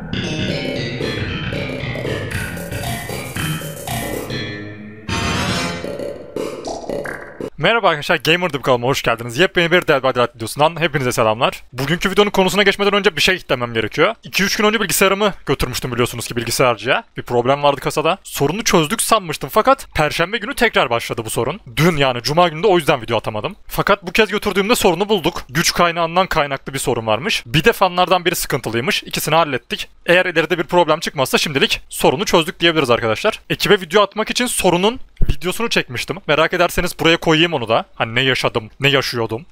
Merhaba arkadaşlar, Gamer'dım kanalıma hoş geldiniz. Yepyeni bir Dead by Daylight videosundan hepinize selamlar. Bugünkü videonun konusuna geçmeden önce bir şey demem gerekiyor. 2-3 gün önce bilgisayarımı götürmüştüm biliyorsunuz ki bilgisayarcıya. Bir problem vardı kasada. Sorunu çözdük sanmıştım fakat Perşembe günü tekrar başladı bu sorun. Dün yani Cuma günü de o yüzden video atamadım. Fakat bu kez götürdüğümde sorunu bulduk. Güç kaynağından kaynaklı bir sorun varmış. Bir de fanlardan biri sıkıntılıymış. İkisini hallettik. Eğer ileride bir problem çıkmazsa şimdilik sorunu çözdük diyebiliriz arkadaşlar. Ekibe video atmak için sorunun videosunu çekmiştim. Merak ederseniz buraya koyayım onu da. Hani ne yaşadım, ne yaşıyordum.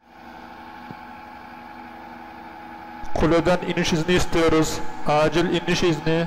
Kuleden iniş izni istiyoruz. Acil iniş izni.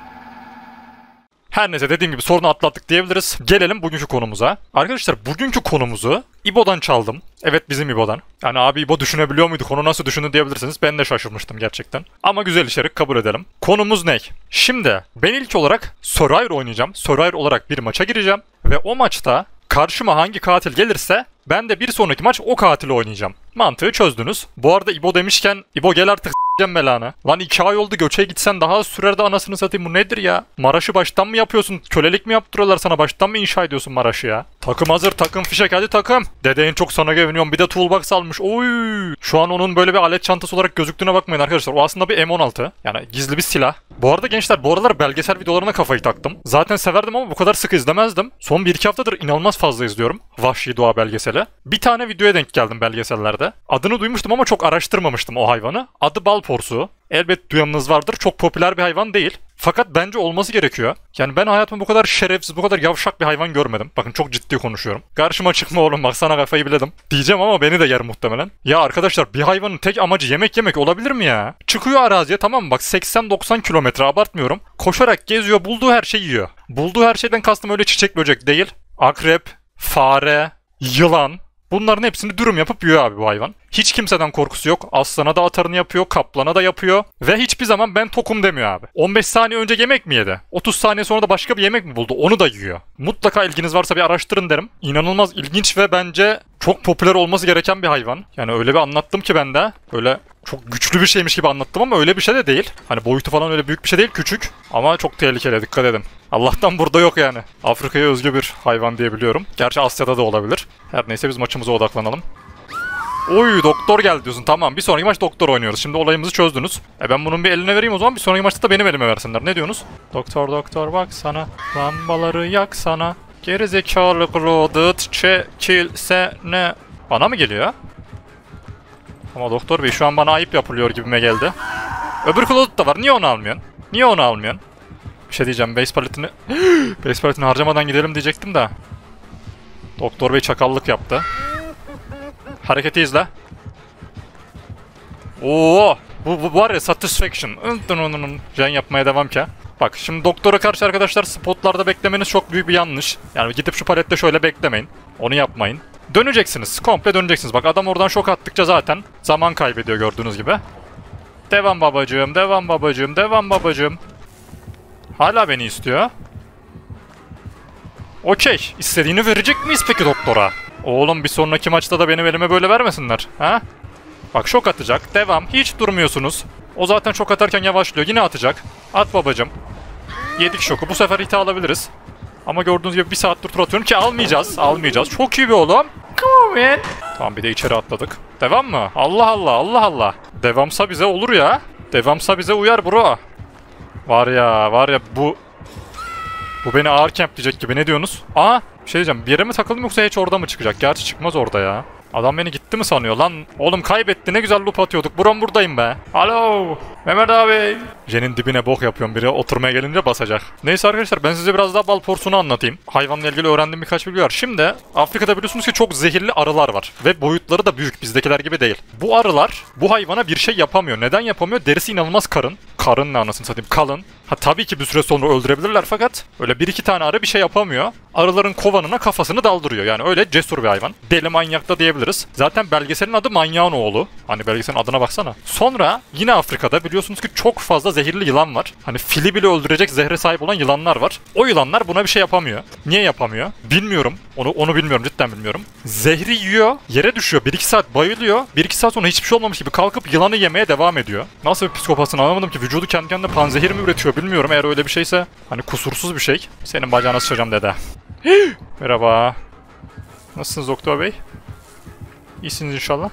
Her neyse dediğim gibi sorunu atlattık diyebiliriz. Gelelim bugünkü konumuza. Arkadaşlar bugünkü konumuzu İbo'dan çaldım. Evet bizim İbo'dan. Yani abi İbo düşünebiliyor muydu? Konu nasıl düşündü diyebilirsiniz. Ben de şaşırmıştım gerçekten. Ama güzel içerik kabul edelim. Konumuz ne? Şimdi ben ilk olarak Survivor oynayacağım. Survivor olarak bir maça gireceğim. Ve o maçta karşıma hangi katil gelirse ben de bir sonraki maç o katili oynayacağım. Mantığı çözdünüz. Bu arada İbo demişken İbo gel artık s**eceğim belanı. Lan 2 ay oldu göçe gitsen daha az sürer de anasını satayım bu nedir ya? Maraş'ı baştan mı yapıyorsun? Kölelik mi yaptırıyorlar sana? Baştan mı inşa ediyorsun Maraş'ı ya? Takım hazır, takım fişek, hadi takım. Dedeğin çok sana güveniyorum. Bir de toolbox almış. Oy! Şu an onun böyle bir alet çantası olarak gözüktüğüne bakmayın arkadaşlar. O aslında bir M16. Yani gizli bir silah. Bu arada gençler bu aralar belgesel videolarına kafayı taktım. Zaten severdim ama bu kadar sık izlemezdim. Son 1-2 haftadır inanılmaz fazla izliyorum. Vahşi Doğa belgeseli. Bir tane videoya denk geldim belgesellerde. Adını duymuştum ama çok araştırmamıştım o hayvanı. Adı bal porsuğu. Elbet duyanınız vardır. Çok popüler bir hayvan değil. Fakat bence olması gerekiyor. Yani ben hayatımda bu kadar şerefsiz, bu kadar yavşak bir hayvan görmedim. Bakın çok ciddi konuşuyorum. Karşıma çıkma oğlum bak sana kafayı biledim. Diyeceğim ama beni de yer muhtemelen. Ya arkadaşlar bir hayvanın tek amacı yemek yemek olabilir mi ya? Çıkıyor araziye tamam mı? Bak 80-90 kilometre abartmıyorum. Koşarak geziyor, bulduğu her şeyi yiyor. Bulduğu her şeyden kastım öyle çiçek böcek değil. Akrep, fare, yılan. Bunların hepsini dürüm yapıp yiyor abi bu hayvan. Hiç kimseden korkusu yok. Aslana da atarını yapıyor, kaplana da yapıyor. Ve hiçbir zaman ben tokum demiyor abi. 15 saniye önce yemek mi yedi? 30 saniye sonra da başka bir yemek mi buldu? Onu da yiyor. Mutlaka ilginiz varsa bir araştırın derim. İnanılmaz ilginç ve bence çok popüler olması gereken bir hayvan. Yani öyle bir anlattım ki ben de. Böyle çok güçlü bir şeymiş gibi anlattım ama öyle bir şey de değil. Hani boyutu falan öyle büyük bir şey değil, küçük. Ama çok tehlikeli, dikkat edin. Allah'tan burada yok yani. Afrika'ya özgü bir hayvan diye biliyorum. Gerçi Asya'da da olabilir. Her neyse biz maçımıza odaklanalım. Oy doktor geldi diyorsun. Tamam bir sonraki maç doktor oynuyoruz. Şimdi olayımızı çözdünüz. Ben bunun bir eline vereyim o zaman. Bir sonraki maçta da benim elime versinler. Ne diyorsunuz? Doktor doktor bak sana. Lambaları yak sana. Gerizekalı Claudet çekilsene. Bana mı geliyor? Ama doktor bey şu an bana ayıp yapılıyor gibime geldi. Öbür Claudet da var. Niye onu almıyorsun? Niye onu almıyorsun? Bir şey diyeceğim. Base paletini... Base paletini harcamadan gidelim diyecektim de. Doktor bey çakallık yaptı. Hareketi izle. Oo, bu var ya satisfaction. Can yapmaya devam ki. Bak şimdi doktora karşı arkadaşlar spotlarda beklemeniz çok büyük bir yanlış. Yani gidip şu palette şöyle beklemeyin. Onu yapmayın. Döneceksiniz. Komple döneceksiniz. Bak adam oradan şok attıkça zaten zaman kaybediyor gördüğünüz gibi. Devam babacığım, devam babacığım, devam babacığım. Hala beni istiyor. Okey. İstediğini verecek miyiz peki doktora? Oğlum bir sonraki maçta da benim elime böyle vermesinler. Ha? Bak şok atacak. Devam. Hiç durmuyorsunuz. O zaten şok atarken yavaşlıyor. Yine atacak. At babacım. Yedik şoku. Bu sefer hita alabiliriz. Ama gördüğünüz gibi bir saattir tur atıyorum ki almayacağız. Almayacağız. Çok iyi bir oğlum. Come on. Tamam bir de içeri atladık. Devam mı? Allah Allah Allah Allah. Devamsa bize olur ya. Devamsa bize uyar bro. Var ya bu beni ağır camp diyecek gibi ne diyorsunuz? Aa bir şey diyeceğim bir yere mi takıldım yoksa hiç orada mı çıkacak? Gerçi çıkmaz orada ya. Adam beni gitti mi sanıyor lan? Oğlum kaybetti ne güzel loop atıyorduk. Buradayım be. Alo Mehmet abi. Jen'in dibine bok yapıyorum biri oturmaya gelince basacak. Neyse arkadaşlar ben size biraz daha bal porsuğunu anlatayım. Hayvanla ilgili öğrendiğim birkaç bilgi var. Şimdi Afrika'da biliyorsunuz ki çok zehirli arılar var. Ve boyutları da büyük bizdekiler gibi değil. Bu arılar bu hayvana bir şey yapamıyor. Neden yapamıyor? Derisi inanılmaz karın. Karın ne anasını satayım kalın. Ha tabii ki bir süre sonra öldürebilirler fakat öyle 1-2 tane arı bir şey yapamıyor. Arıların kovanına kafasını daldırıyor. Yani öyle cesur bir hayvan. Deli manyak da diyebiliriz. Zaten belgeselin adı Manyağın Oğlu. Hani belgeselin adına baksana. Sonra yine Afrika'da biliyorsunuz ki çok fazla zehirli yılan var. Hani fili bile öldürecek zehre sahip olan yılanlar var. O yılanlar buna bir şey yapamıyor. Niye yapamıyor? Bilmiyorum. Onu bilmiyorum, cidden bilmiyorum. Zehri yiyor, yere düşüyor. 1-2 saat bayılıyor. 1-2 saat sonra hiçbir şey olmamış gibi kalkıp yılanı yemeye devam ediyor. Nasıl bir psikopatsın anlamadım ki. vücudu kendi kendine panzehir mi üretiyor bilmiyorum. Eğer öyle bir şeyse hani kusursuz bir şey. Senin bacağına sıçacağım dede. Merhaba. Nasılsınız doktor bey? İyisiniz inşallah.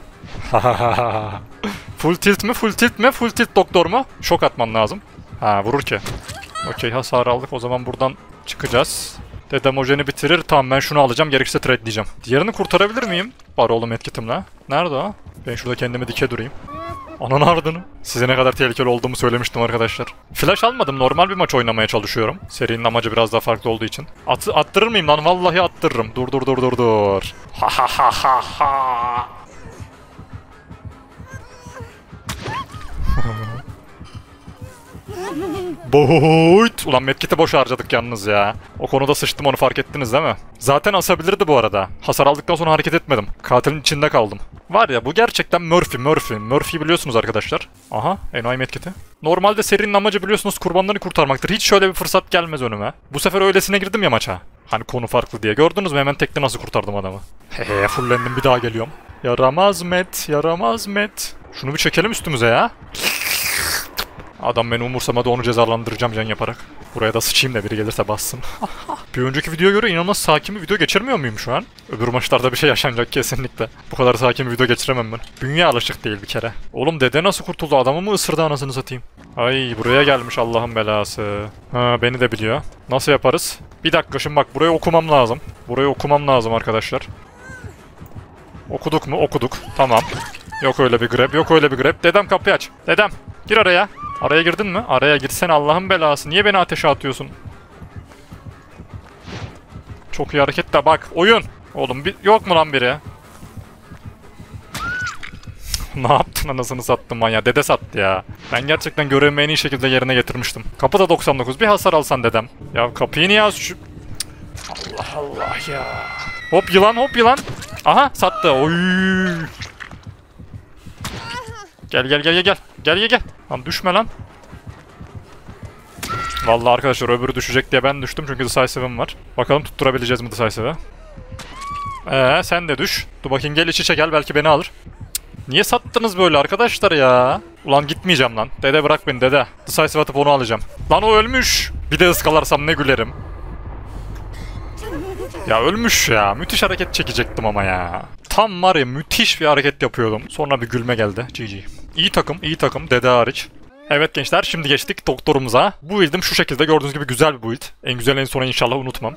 Full tilt mi? Full tilt mi? Full tilt doktor mu? Şok atman lazım. Ha vurur ki. Okey hasar aldık. O zaman buradan çıkacağız. Dedem hojeni bitirir. Tamam ben şunu alacağım. Gerekirse trade diyeceğim. Diğerini kurtarabilir miyim? Var oğlum etkitimle. Nerede o? Ben şurada kendimi dike durayım. Ananı ardını. Size ne kadar tehlikeli olduğumu söylemiştim arkadaşlar. Flash almadım. Normal bir maç oynamaya çalışıyorum. Serinin amacı biraz daha farklı olduğu için. Attırır mıyım lan? Vallahi attırırım. Dur. Ha ha ha ha ha. Boyt! Ulan medkit'i boş harcadık yalnız ya. O konuda sıçtım, onu fark ettiniz değil mi? Zaten asabilirdi bu arada. Hasar aldıktan sonra hareket etmedim. Katilin içinde kaldım. Var ya bu gerçekten Murphy. Murphy'yi biliyorsunuz arkadaşlar. Aha enayi medkit'i. Normalde serinin amacı biliyorsunuz kurbanları kurtarmaktır. Hiç şöyle bir fırsat gelmez önüme. Bu sefer öylesine girdim ya maça. Hani konu farklı diye. Gördünüz mü hemen tekte nasıl kurtardım adamı? Hehe fullendim, bir daha geliyorum. Yaramaz Met. Şunu bir çekelim üstümüze ya. Adam beni umursamadı, onu cezalandıracağım can yaparak. Buraya da sıçayım da biri gelirse bassın. Bir önceki videoya göre inanılmaz sakin bir video geçirmiyor muyum şu an? Öbür maçlarda bir şey yaşanacak kesinlikle. Bu kadar sakin bir video geçiremem ben. Bünye alışık değil bir kere. Oğlum dede nasıl kurtuldu? Adamı mı ısırdı anasını satayım? Ay buraya gelmiş Allah'ın belası. Ha beni de biliyor. Nasıl yaparız? Bir dakika şimdi bak burayı okumam lazım. Burayı okumam lazım arkadaşlar. Okuduk mu? Okuduk. Tamam. Yok öyle bir grab. Dedem kapıyı aç. Dedem gir araya. Araya girdin mi? Araya girsene Allah'ın belası. Niye beni ateşe atıyorsun? Çok iyi hareket de bak. Oyun. Oğlum yok mu lan biri? Ne yaptın anasını sattın manyak. Dede sattı ya. Ben gerçekten görevimi en iyi şekilde yerine getirmiştim. Kapı da 99. Bir hasar alsan dedem. Ya kapıyı niye az Allah Allah ya. Hop yılan. Aha sattı. Oy. Gel. Lan düşme lan. Vallahi arkadaşlar öbürü düşecek diye ben düştüm çünkü Decisive'ım var. Bakalım tutturabileceğiz mi Decisive'ı? Sen de düş. Dur bakayım gel iç içe gel belki beni alır. Niye sattınız böyle arkadaşlar ya? Ulan gitmeyeceğim lan. Dede bırak beni dede. Decisive atıp onu alacağım. Lan o ölmüş. Bir de ıskalarsam ne gülerim. Ya ölmüş ya. Müthiş hareket çekecektim ama ya. Tam var ya müthiş bir hareket yapıyordum. Sonra bir gülme geldi. GG. İyi takım. Dede hariç. Evet gençler şimdi geçtik doktorumuza. Bu build'im şu şekilde gördüğünüz gibi güzel bir build. En güzel en sona inşallah unutmam.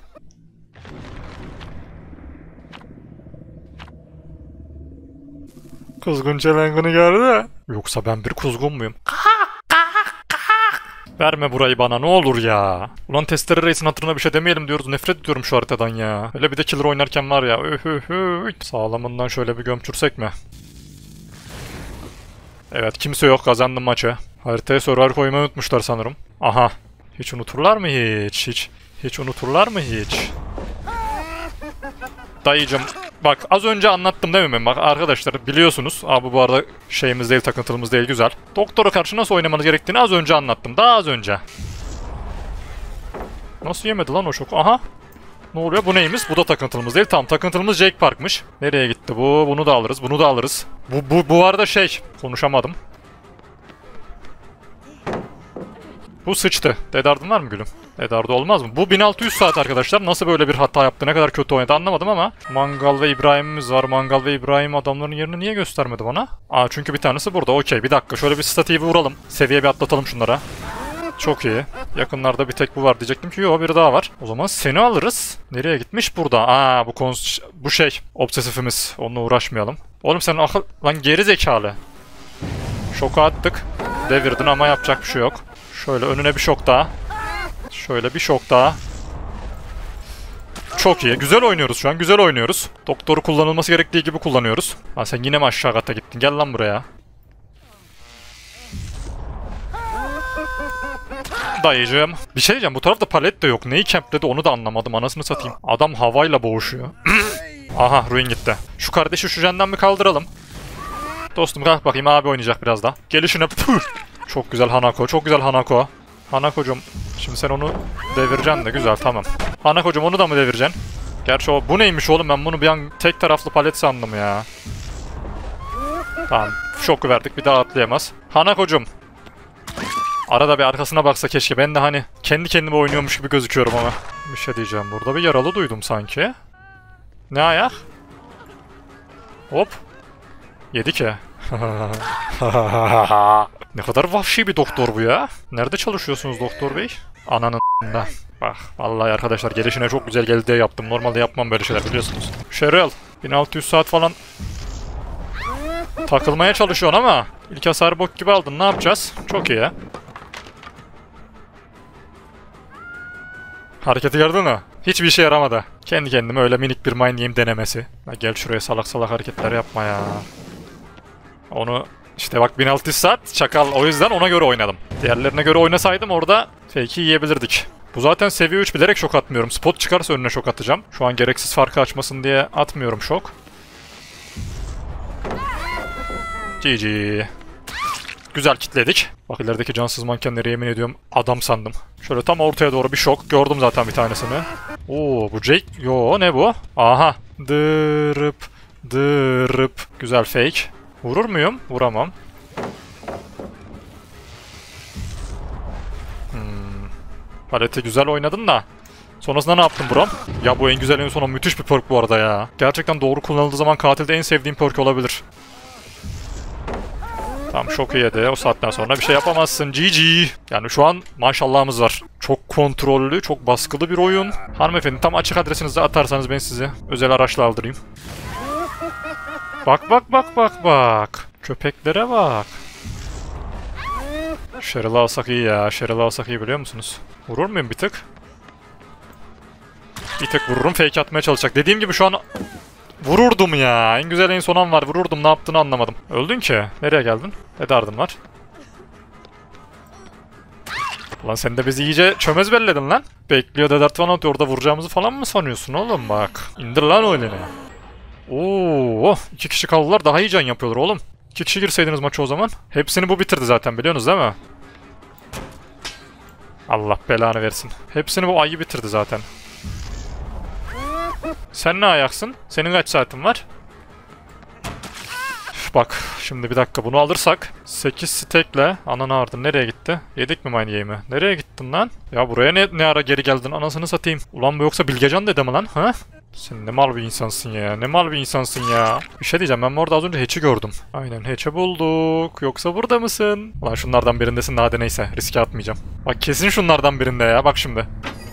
Kuzgun çelengini gördü. Yoksa ben bir kuzgun muyum? Verme burayı bana ne olur ya. Ulan Testere Reis'in hatırına bir şey demeyelim diyoruz. Nefret ediyorum şu haritadan ya. Öyle bir de killer oynarken var ya. Sağlamından şöyle bir gömçürsek mi? Evet kimse yok, kazandım maçı. Haritaya survivor koymayı unutmuşlar sanırım. Aha. Hiç unuturlar mı hiç? Hiç unuturlar mı hiç? Dayıcım bak az önce anlattım değil mi? Bak arkadaşlar biliyorsunuz. Abi bu arada şeyimiz değil, takıntılımız değil, güzel. Doktora karşı nasıl oynamanız gerektiğini az önce anlattım. Daha az önce. Nasıl yemedi lan o şoku? Aha. Ne oluyor? Bu neymiş? Bu da takıntılımız değil. Tamam takıntılımız Jake Park'mış. Nereye gitti bu? Bunu da alırız. Bu arada konuşamadım. Bu sıçtı. Dedardım var mı gülüm? Dedardı olmaz mı? Bu 1600 saat arkadaşlar. Nasıl böyle bir hata yaptı? Ne kadar kötü oynadı anlamadım ama. Mangal ve İbrahim'imiz var. Mangal ve İbrahim adamların yerini niye göstermedi bana? Çünkü bir tanesi burada. Okey bir dakika. Şöyle bir statiği vuralım. Seviye bir atlatalım şunlara. Çok iyi. Yakınlarda bir tek bu var diyecektim ki yok biri daha var. O zaman seni alırız. Nereye gitmiş burada? Bu obsesifimiz. Onunla uğraşmayalım. Oğlum sen lan geri zekalı. Şoku attık. Devirdin ama yapacak bir şey yok. Şöyle önüne bir şok daha. Şöyle bir şok daha. Çok iyi. Güzel oynuyoruz şu an. Güzel oynuyoruz. Doktoru kullanılması gerektiği gibi kullanıyoruz. Sen yine mi aşağı kata gittin? Gel lan buraya. Dayıcığım. Bir şey diyeceğim. Bu tarafta palet de yok. Neyi campledi onu da anlamadım. Anasını satayım. Adam havayla boğuşuyor. Aha Ruin gitti. Şu kardeşi şu jenden bir kaldıralım. Dostum kalk bakayım abi oynayacak biraz daha. Gelişine püh. Çok güzel Hanako. Çok güzel Hanako. Hanako'cum şimdi sen onu devireceksin de güzel tamam. Hanako'cum onu da mı devireceksin? Gerçi bu neymiş oğlum ben bunu bir an tek taraflı palet sandım ya. Tamam şoku verdik bir daha atlayamaz. Hanako'cum. Arada bir arkasına baksa keşke. Ben de hani kendi kendime oynuyormuş gibi gözüküyorum ama. Bir şey diyeceğim. Burada bir yaralı duydum sanki. Ne ayak? Hop. Yedi ki. Ne kadar vahşi bir doktor bu ya. Nerede çalışıyorsunuz doktor bey? Ananın da. Bak vallahi arkadaşlar gelişine çok güzel geldi diye yaptım. Normalde yapmam böyle şeyler biliyorsunuz. Cheryl 1600 saat falan takılmaya çalışıyorsun ama ilk hasarı bok gibi aldın. Ne yapacağız? Çok iyi ya. Hareketi gördün mü? Hiçbir işe yaramadı. Kendi kendime öyle minik bir mind game denemesi. Ya gel şuraya salak salak hareketler yapma ya. Onu işte bak 1600 saat çakal, o yüzden ona göre oynadım. Diğerlerine göre oynasaydım orada fake'i yiyebilirdik. Bu zaten seviye 3 bilerek şok atmıyorum. Spot çıkarsa önüne şok atacağım. Şu an gereksiz farkı açmasın diye atmıyorum şok. GG. Güzel kitledik. Bak ilerideki cansız mankenleri yemin ediyorum adam sandım. Şöyle tam ortaya doğru bir şok. Gördüm zaten bir tanesini. Oo bu Jake. Yo ne bu? Aha. Dırıp. Dırıp. Güzel fake. Vurur muyum? Vuramam. Paleti güzel oynadın da. Sonrasında ne yaptın Brom? Ya bu en güzel en sona müthiş bir perk bu arada ya. Gerçekten doğru kullanıldığı zaman katilde en sevdiğim perk olabilir. Tamam şoku yedi. O saatten sonra bir şey yapamazsın. GG. Yani şu an maşallahımız var. Çok kontrollü, çok baskılı bir oyun. Hanımefendi tam açık adresinizi atarsanız ben sizi özel araçla aldırayım. Bak bak bak bak bak. Köpeklere bak. Cheryl'ı alsak iyi ya. Cheryl'ı alsak iyi biliyor musunuz? Vurur muyum bir tık? Bir tık vururum. Fake atmaya çalışacak. Dediğim gibi şu an vururdum ya. En güzel en son an var. Vururdum. Ne yaptığını anlamadım. Öldün ki. Nereye geldin? Ne derdin var? Lan sen de bizi iyice çömez belledin lan. Bekliyor Dedart falan atıyor. Orada vuracağımızı falan mı sanıyorsun oğlum bak. İndir lan o elini. Oo, 2 kişi kaldılar. Daha iyi can yapıyorlar oğlum. 2 kişi girseydiniz maçı o zaman. Hepsini bu bitirdi zaten biliyorsunuz değil mi? Allah belanı versin. Hepsini bu ayı bitirdi zaten. Sen ne ayaksın? Senin kaç saatin var? Üf, bak şimdi bir dakika bunu alırsak 8 stack'le ananı ardın nereye gitti? Yedik mi mine game'i? Nereye gittin lan? Ya buraya ne ara geri geldin anasını satayım. Ulan bu yoksa Bilgecan dede mi lan? Ha? Sen ne mal bir insansın ya. Ne mal bir insansın ya. Bir şey diyeceğim ben orada az önce Hatch'i gördüm. Aynen Hatch'i bulduk. Yoksa burada mısın? Ulan şunlardan birindesin hadi neyse. Riske atmayacağım. Bak kesin şunlardan birinde ya. Bak şimdi.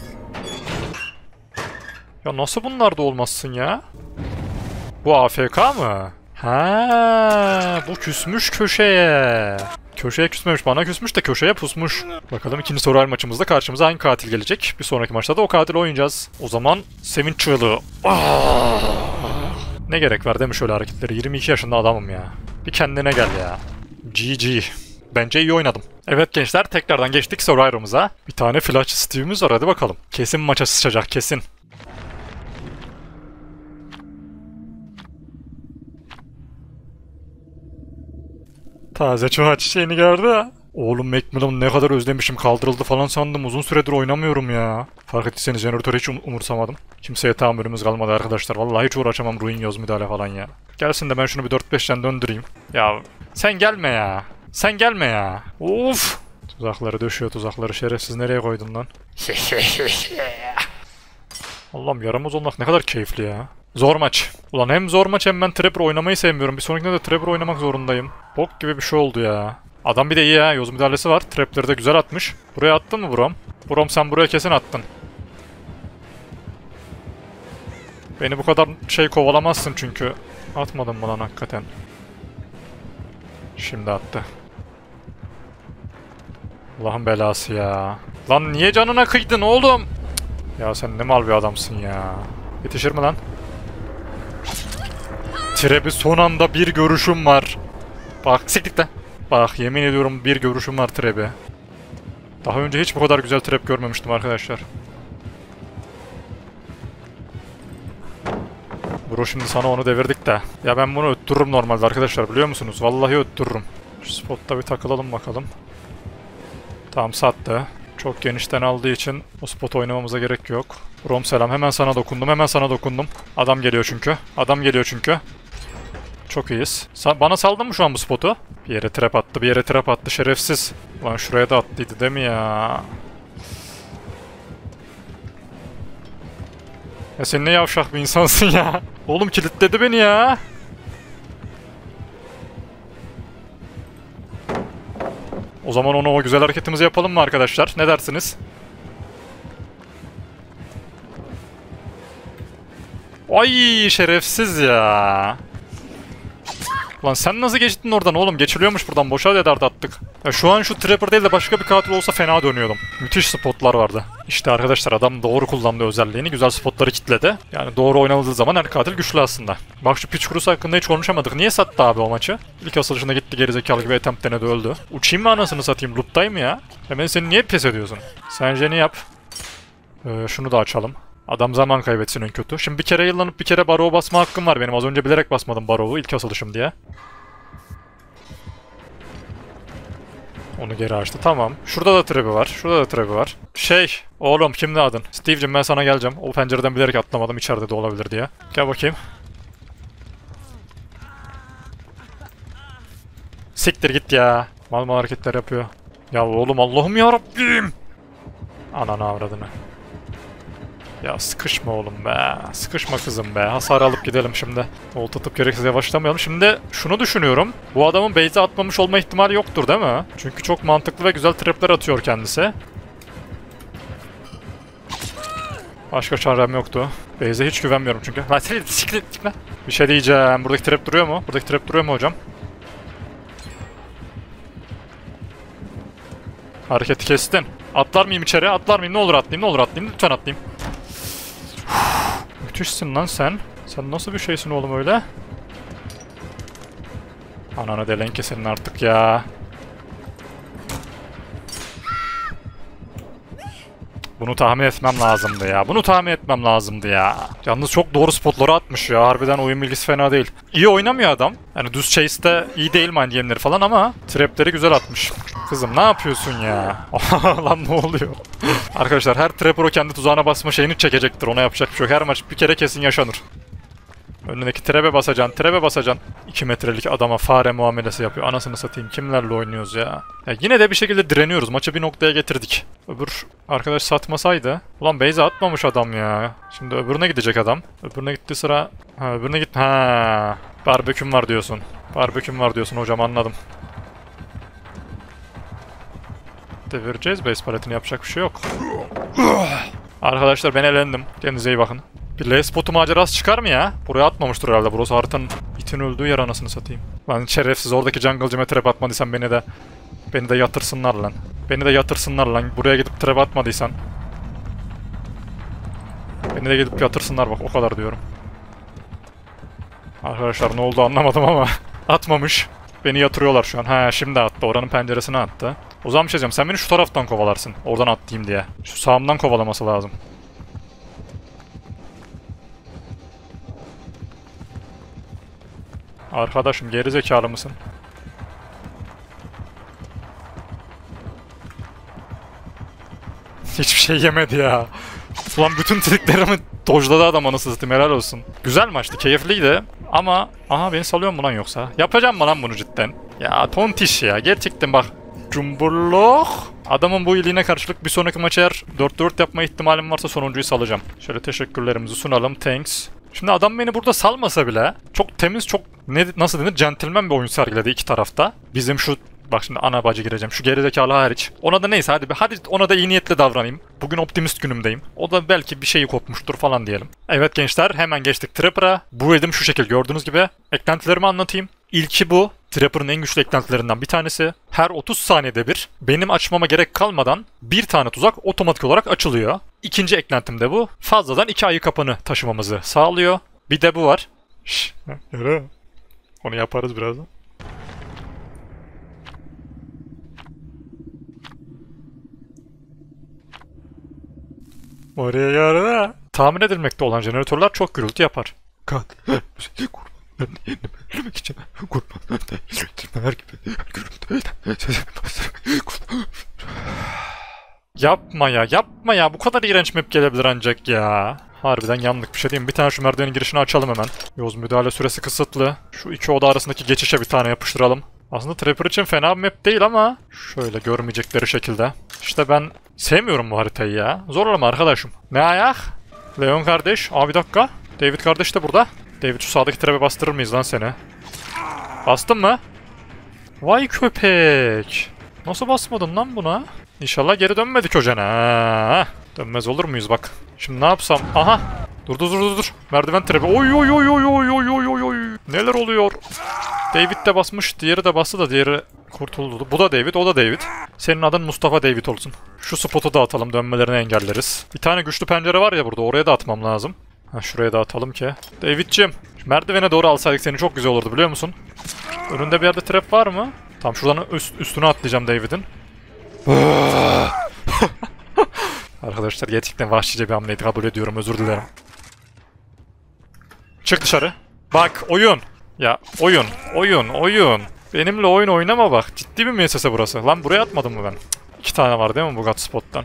Ya nasıl bunlarda olmazsın ya? Bu AFK mı? Ha, bu küsmüş köşeye. Köşeye küsmemiş, bana küsmüş de köşeye pusmuş. Bakalım ikinci soru maçımızda karşımıza hangi katil gelecek? Bir sonraki maçta da o katil oynayacağız. O zaman sevinç çığlığı. Ne gerek var değil mi şöyle hareketleri? 22 yaşında adamım ya. Bir kendine gel ya. GG. Bence iyi oynadım. Evet gençler tekrardan geçtik Survivor'ımıza. Bir tane flash Steve'imiz var hadi bakalım. Kesin maça sıçacak kesin. Taze çuha çiçeğini gördü ha. Oğlum Macmillan ne kadar özlemişim kaldırıldı falan sandım uzun süredir oynamıyorum ya. Fark ettiyseniz jeneratörü hiç umursamadım. Kimseye tahammülümüz kalmadı arkadaşlar. Vallahi hiç uğraşamam ruin yoz müdahale falan ya. Gelsin de ben şunu bir 4-5'ten döndüreyim. Ya sen gelme ya. Sen gelme ya. Of. Tuzakları döşüyor tuzakları şerefsiz nereye koydun lan? Allah'ım yaramaz olmak ne kadar keyifli ya. Zor maç. Ulan hem zor maç hem ben Trapper oynamayı sevmiyorum. Bir sonrakinde de Trapper oynamak zorundayım. Bok gibi bir şey oldu ya. Adam bir de iyi ya. Yoz müdahalesi var. Trapleri de güzel atmış. Buraya attın mı Brom? Brom sen buraya kesin attın. Beni bu kadar şey kovalamazsın çünkü. Atmadın mı lan hakikaten? Şimdi attı. Allah'ın belası ya. Lan niye canına kıydın oğlum? Ya sen ne mal bir adamsın ya. Yetişir mi lan? Trap'i son anda bir görüşüm var. Bak siktik de. Bak yemin ediyorum bir görüşüm var Trap'e. Daha önce hiç bu kadar güzel trap görmemiştim arkadaşlar. Bro şimdi sana onu devirdik de. Ya ben bunu öttürürüm normalde arkadaşlar biliyor musunuz? Vallahi öttürürüm. Şu spotta bir takılalım bakalım. Tamam sattı. Çok genişten aldığı için o spot oynamamıza gerek yok. Rom selam hemen sana dokundum hemen sana dokundum. Adam geliyor çünkü. Adam geliyor çünkü. Çok iyiyiz. Bana saldın mı şu an bu spotu? Bir yere trap attı, bir yere trap attı şerefsiz. Lan şuraya da attıydı değil mi ya? Ya sen ne yavşak bir insansın ya. Oğlum kilitledi beni ya. O zaman onu o güzel hareketimizi yapalım mı arkadaşlar? Ne dersiniz? Ay şerefsiz ya. Lan sen nasıl geçtin oradan oğlum? Geçiliyormuş buradan. Boşa dedart attık. Ya şu an şu Trapper değil de başka bir katil olsa fena dönüyordum. Müthiş spotlar vardı. İşte arkadaşlar adam doğru kullandı özelliğini. Güzel spotları kitledi. Yani doğru oynanıldığı zaman her katil güçlü aslında. Bak şu piç kurusu hakkında hiç konuşamadık. Niye sattı abi o maçı? İlk asılışında gitti gerizekalı gibi attempt denedi öldü. Uçayım mı anasını satayım? Loop'tayım ya. Hemen seni niye pes ediyorsun? Sen jeni yap. Şunu da açalım. Adam zaman kaybetsin en kötü. Şimdi bir kere yıllanıp bir kere Barrow basma hakkım var benim. Az önce bilerek basmadım Barrow'u ilk asılışım diye. Onu geri açtı. Tamam. Şurada da trap'i var. Şurada da trap'i var. Oğlum kimdi adın? Steve'cim ben sana geleceğim. O pencereden bilerek atlamadım içeride de olabilir diye. Gel bakayım. Siktir git ya. Mal mal hareketler yapıyor. Ya oğlum Allah'ım yarabbim. Ananı avradını. Ya sıkışma oğlum be. Sıkışma kızım be. Hasar alıp gidelim şimdi. Volt atıp gereksiz yavaşlamayalım. Şimdi şunu düşünüyorum. Bu adamın base'e atmamış olma ihtimali yoktur değil mi? Çünkü çok mantıklı ve güzel trapler atıyor kendisi. Başka çarem yoktu. Base'e hiç güvenmiyorum çünkü. Lan siktir. Bir şey diyeceğim. Buradaki trap duruyor mu? Buradaki trap duruyor mu hocam? Hareketi kestin. Atlar mıyım içeri? Atlar mıyım? Ne olur atlayayım. Ne olur atlayayım. Lütfen atlayayım. Müthişsin lan sen. Sen nasıl bir şeysin oğlum öyle? Ananı delen kesenin artık ya. Bunu tahmin etmem lazımdı ya. Bunu tahmin etmem lazımdı ya. Yalnız çok doğru spotları atmış ya. Harbiden oyun bilgisi fena değil. İyi oynamıyor adam. Yani düz chase'de iyi değil mindgame'leri falan ama trapleri güzel atmış. Kızım ne yapıyorsun ya? Lan ne oluyor? Arkadaşlar her trapper o kendi tuzağına basma şeyini çekecektir. Ona yapacak bir şey yok. Her maç bir kere kesin yaşanır. Önündeki trap'e basacaksın, trap'e basacaksın. 2 metrelik adama fare muamelesi yapıyor. Anasını satayım. Kimlerle oynuyoruz ya? Ya yine de bir şekilde direniyoruz. Maçı bir noktaya getirdik. Öbür arkadaş satmasaydı. Ulan base'e atmamış adam ya. Şimdi öbürüne gidecek adam. Öbürüne gitti sıra. Ha öbürüne git. Ha. Barbeküm var diyorsun. Barbeküm var diyorsun hocam anladım. Devireceğiz base paletini yapacak bir şey yok. Arkadaşlar ben elendim. Kendinize iyi bakın. Bir L-spotu macerası çıkar mı ya? Buraya atmamıştır herhalde. Burası haritanın itin öldüğü yer anasını satayım. Lan şerefsiz oradaki jungle'cime trap atmadıysan beni de yatırsınlar lan. Beni de yatırsınlar lan. Buraya gidip trap atmadıysan. Beni de gidip yatırsınlar bak o kadar diyorum. Arkadaşlar ne oldu anlamadım ama atmamış. Beni yatırıyorlar şu an. Ha şimdi attı. Oranın penceresine attı. O zaman bir şey diyeceğim. Sen beni şu taraftan kovalarsın. Oradan atlayayım diye. Şu sağımdan kovalaması lazım. Arkadaşım gerizekalı mısın? Hiçbir şey yemedi ya. Ulan bütün triklerimi dojladı adam anasını satayım helal olsun. Güzel maçtı, keyifliydi ama... Aha beni salıyor mu lan yoksa? Yapacağım mı lan bunu cidden? Ya tontiş ya gerçekten bak. Cumburluk. Adamın bu iyiliğine karşılık bir sonraki maç eğer 4-4 yapma ihtimalim varsa sonuncuyu salacağım. Şöyle teşekkürlerimizi sunalım. Thanks. Şimdi adam beni burada salmasa bile çok temiz, çok nasıl denir, centilmen bir oyun sergiledi iki tarafta. Bizim şu bak şimdi ana bacı gireceğim. Şu gerizekalı hariç. Ona da neyse hadi ona da iyi niyetle davranayım. Bugün optimist günümdeyim. O da belki bir şeyi kopmuştur falan diyelim. Evet gençler hemen geçtik Trapper'a. Bu edim şu şekil gördüğünüz gibi. Eklentilerimi anlatayım. İlki bu. Trapper'ın en güçlü eklentilerinden bir tanesi. Her 30 saniyede bir benim açmama gerek kalmadan bir tane tuzak otomatik olarak açılıyor. İkinci eklentim de bu. Fazladan 2 ayı kapanı taşımamızı sağlıyor. Bir de bu var. Şşş. Yürü. Onu yaparız birazdan. Oraya yarına. Tahmin edilmekte olan jeneratörler çok gürültü yapar. Ölmek için kurbanlardan yürütmeler gibi Yapma ya bu kadar iğrenç map gelebilir ancak ya. Harbiden yandık bir şey diyeyim. Bir tane şu merdivenin girişini açalım hemen. Yoz müdahale süresi kısıtlı. Şu iki oda arasındaki geçişe bir tane yapıştıralım. Aslında Trapper için fena bir map değil ama şöyle görmeyecekleri şekilde. İşte ben sevmiyorum bu haritayı ya. Zorlama arkadaşım. Ne ayak? Leon kardeş. Aa bir dakika. David kardeş de burada. David şu sağdaki trap'e bastırır mıyız lan seni? Bastın mı? Vay köpek. Nasıl basmadın lan buna? İnşallah geri dönmedik hocana. Ha. Dönmez olur muyuz bak. Şimdi ne yapsam? Aha. Dur. Merdiven trap'i. Oy. Neler oluyor? David de basmış. Diğeri de bastı da diğeri kurtuldu. Bu da David, o da David. Senin adın Mustafa David olsun. Şu spotu da atalım. Dönmelerini engelleriz. Bir tane güçlü pencere var ya burada. Oraya da atmam lazım. Ha, şuraya da atalım ki. David'cim. Merdivene doğru alsaydık seni çok güzel olurdu biliyor musun? Önünde bir yerde trap var mı? Tamam şuradan üstüne atlayacağım David'in. Arkadaşlar gerçekten vahşice bir hamleydi, kabul ediyorum, özür dilerim. Çık dışarı. Bak oyun. Ya oyun. Benimle oyun oynama bak. Ciddi bir müessese burası. Lan buraya atmadım mı ben? İki tane var değil mi bu God Spot'tan?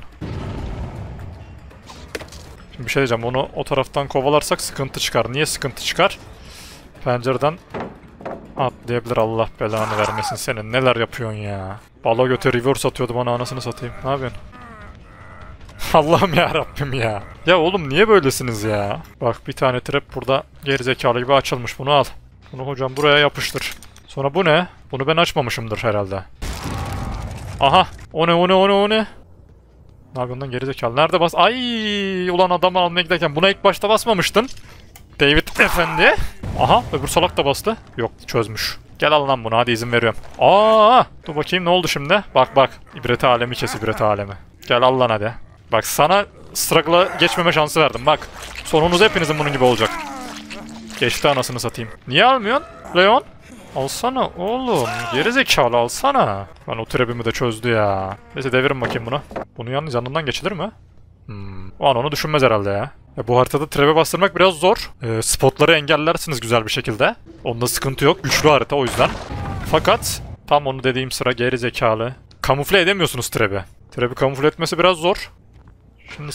Şimdi bir şey diyeceğim, onu o taraftan kovalarsak sıkıntı çıkar. Niye sıkıntı çıkar? Pencereden atlayabilir, Allah belanı vermesin senin. Neler yapıyorsun ya? Balo götü reverse atıyordu bana, anasını satayım. Ne yapıyorsun? Allah'ım ya Rabbim ya. Ya oğlum niye böylesiniz ya? Bak bir tane trap burada gerizekalı gibi açılmış. Bunu al. Bunu hocam buraya yapıştır. Sonra bu ne? Bunu ben açmamışımdır herhalde. Aha. O ne? Ne yapıyorsun lan gerizekalı? Nerede bas? Ay, ulan adamı almaya giderken buna ilk başta basmamıştın. David efendi. Aha, öbür salak da bastı. Yok, çözmüş. Gel al lan bunu, hadi izin veriyorum. Aa, dur bakayım ne oldu şimdi? Bak. İbret alemi kes, ibret alemi. Gel al lan hadi. Bak sana struggle'a geçmeme şansı verdim bak. Sonunuz hepinizin bunun gibi olacak. Geçti anasını satayım. Niye almıyorsun Leon? Alsana oğlum. Gerizekalı alsana. Ben o trap'imi de çözdü ya. Neyse devirin bakayım bunu. Bunu yalnız yanından geçilir mi? O an onu düşünmez herhalde ya. Bu haritada trap'e bastırmak biraz zor. Spotları engellersiniz güzel bir şekilde. Onda sıkıntı yok. Güçlü harita o yüzden. Fakat tam onu dediğim sıra gerizekalı. Kamufle edemiyorsunuz trap'i. Trap'i kamufle etmesi biraz zor. Şimdi...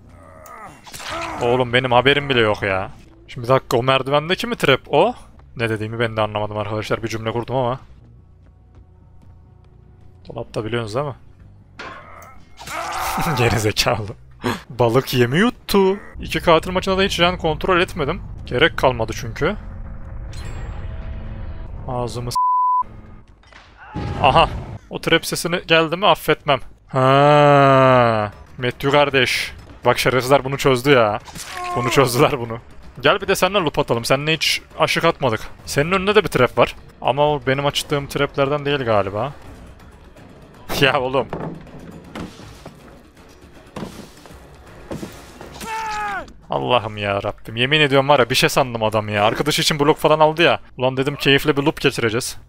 Oğlum benim haberim bile yok ya. Şimdi bir dakika, o merdivendeki mi trap o? Ne dediğimi ben de anlamadım arkadaşlar. Bir cümle kurdum ama. Dolapta biliyorsunuz değil mi? Gerizekalı. Balık yemi yuttu. İki katil maçında da hiç can kontrol etmedim. Gerek kalmadı çünkü. Ağzımı Aha. O trap sesini geldi mi affetmem. Ha, Matthew kardeş. Bak şerefsizler bunu çözdü ya. Bunu çözdüler bunu. Gel bir de seninle loop atalım. Seninle hiç aşık atmadık. Senin önünde de bir trap var. Ama o benim açtığım traplerden değil galiba. Ya oğlum. Allah'ım ya Rabbim. Yemin ediyorum var ya, bir şey sandım adam ya. Arkadaş için blok falan aldı ya. Ulan dedim keyifli bir loop geçireceğiz.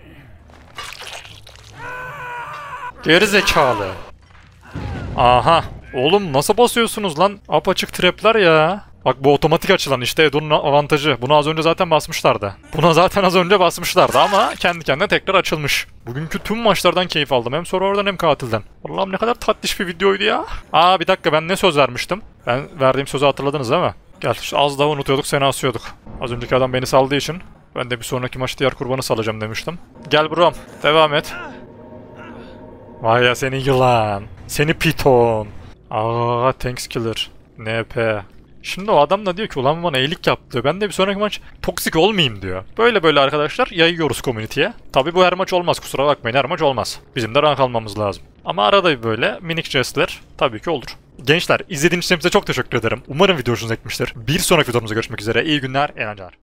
Gerizekalı. Aha. Oğlum nasıl basıyorsunuz lan? Apaçık trapler ya. Bak bu otomatik açılan işte Edo'nun avantajı. Bunu az önce zaten basmışlardı. Buna zaten az önce basmışlardı ama kendi kendine tekrar açılmış. Bugünkü tüm maçlardan keyif aldım. Hem Survivor'dan hem katilden. Allah'ım ne kadar tatlış bir videoydu ya. Aa bir dakika, ben ne söz vermiştim? Ben verdiğim sözü hatırladınız değil mi? Gel az daha unutuyorduk, seni asıyorduk. Az önceki adam beni saldığı için ben de bir sonraki maç diğer kurbanı salacağım demiştim. Gel brom, devam et. Vay ya seni yılan. Seni piton. Aa thanks killer. NP. Şimdi o adam da diyor ki ulan bana iyilik yaptı. Ben de bir sonraki maç toksik olmayayım diyor. Böyle arkadaşlar yayıyoruz community'ye. Tabi bu her maç olmaz, kusura bakmayın, her maç olmaz. Bizim de rank almamız lazım. Ama arada bir böyle minik jestler tabii ki olur. Gençler izlediğiniz için size çok teşekkür ederim. Umarım video hoşunuza gitmiştir. Bir sonraki videomuzda görüşmek üzere. İyi günler, eğlenceler.